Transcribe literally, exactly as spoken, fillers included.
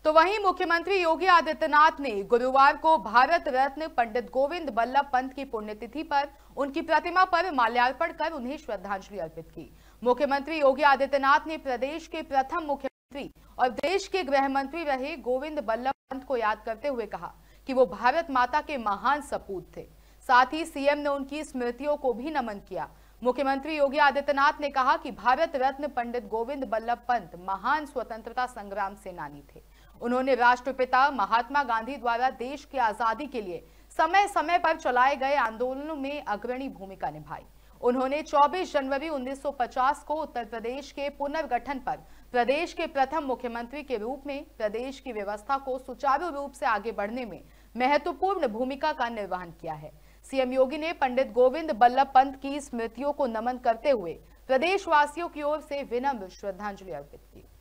तो वहीं मुख्यमंत्री योगी आदित्यनाथ ने गुरुवार को भारत रत्न पंडित गोविंद बल्लभ पंत की पुण्यतिथि पर उनकी प्रतिमा पर माल्यार्पण कर उन्हें श्रद्धांजलि अर्पित की। मुख्यमंत्री योगी आदित्यनाथ ने प्रदेश के प्रथम मुख्यमंत्री और देश के गृह मंत्री रहे गोविंद बल्लभ पंत को याद करते हुए कहा कि वो भारत माता के महान सपूत थे। साथ ही सीएम ने उनकी स्मृतियों को भी नमन किया। मुख्यमंत्री योगी आदित्यनाथ ने कहा कि भारत रत्न पंडित गोविंद बल्लभ पंत महान स्वतंत्रता संग्राम सेनानी थे। उन्होंने राष्ट्रपिता महात्मा गांधी द्वारा देश की आजादी के लिए समय समय पर चलाए गए आंदोलनों में अग्रणी भूमिका निभाई। उन्होंने चौबीस जनवरी उन्नीस सौ पचास को उत्तर प्रदेश के पुनर्गठन पर प्रदेश के प्रथम मुख्यमंत्री के रूप में प्रदेश की व्यवस्था को सुचारू रूप से आगे बढ़ने में महत्वपूर्ण भूमिका का निर्वहन किया है। सीएम योगी ने पंडित गोविंद बल्लभ पंत की स्मृतियों को नमन करते हुए प्रदेशवासियों की ओर से विनम्र श्रद्धांजलि अर्पित की।